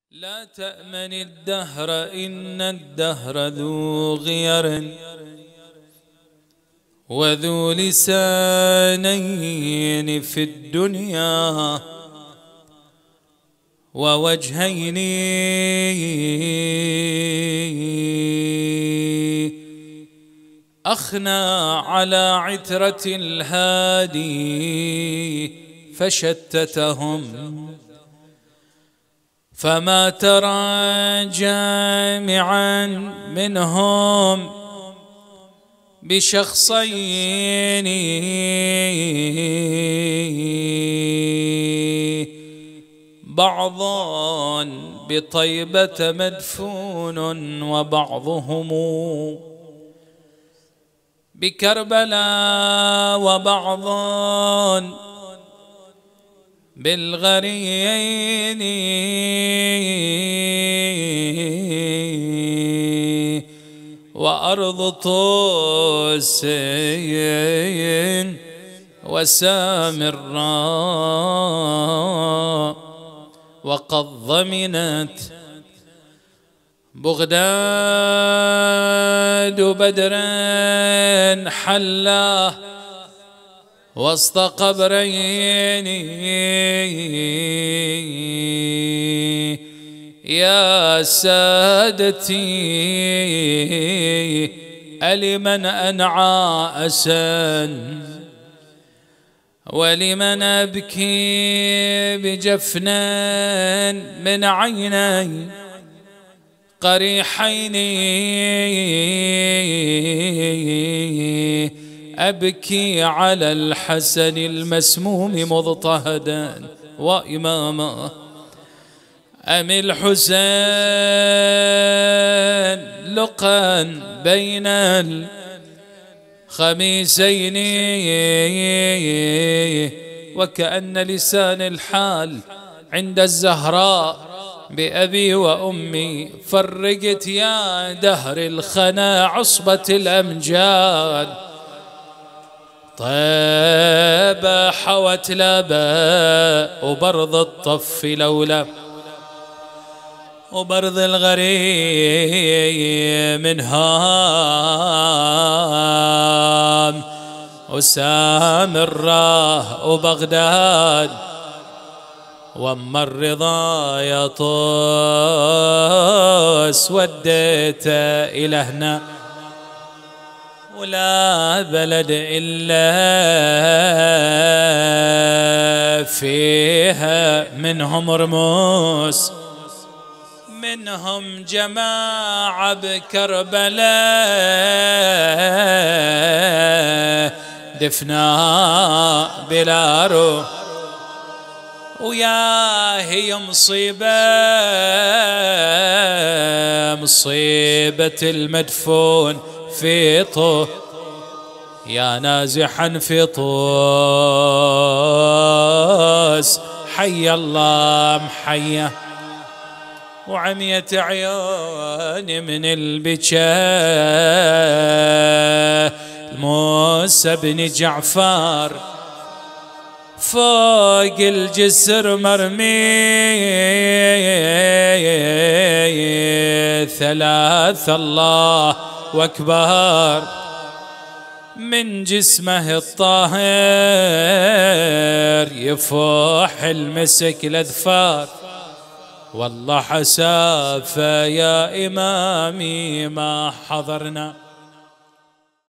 لا تأمن الدهر إن الدهر ذو غير وذو لسانين في الدنيا ووجهين أخنى على عترة الهادي فشتتهم فما ترى جامعا منهم بشخصين بعض بطيبة مدفون وبعضهم بكربلاء وبعض بالغرين وأرض طوس وسامراء وقد ضمنت بغداد بدر حلاه وسط قبرين يا سادتي ألمن أنعى أسا ولمن أبكي بجفنان من عيني قريحين أبكي على الحسن المسموم مضطهدا وإماما أم الحسين لقا بين الخميسين وكأن لسان الحال عند الزهراء بأبي وأمي فرقت يا دهر الخنا عصبة الأمجاد طيب حوت لبا وبرض الطف لولا وبرض الغريم من هام وسامراء وبغداد وأما الرضا يا طوس وديت إلى هنا ولا بلد إلا فيها منهم رموس منهم جماعة بكربلاء دفنا بلا روح ويا هي مصيبة المدفون في طه يا نازحا في طوس حي الله محيه وعميت عيوني من البكاء موسى بن جعفر فوق الجسر مرمي ثلاث الله واكبر من جسمه الطاهر يفوح المسك الاذفار والله حسافة يا إمامي ما حضرنا